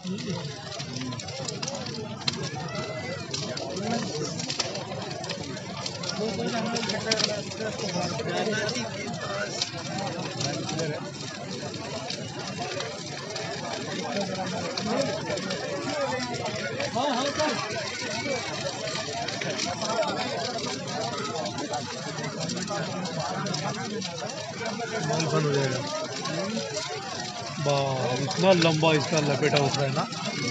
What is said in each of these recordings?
माल बंद हो जाएगा। वाह, इतना लंबा इसका लपेटा होता है ना।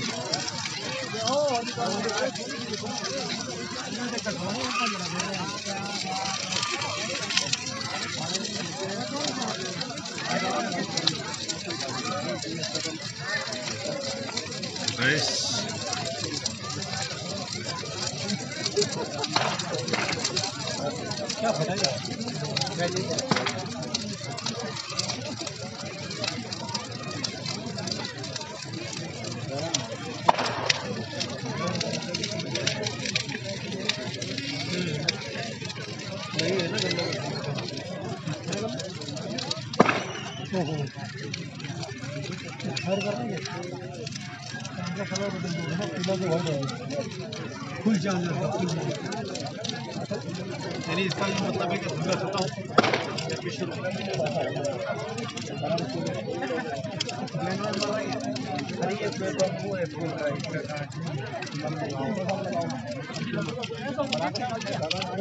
क्या बताइए फुल चार्ज यानी इसका मतलब है कि धुंधा छोटा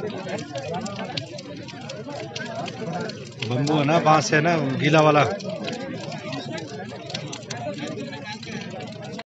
बम्बू है ना, बांस है ना, गीला वाला।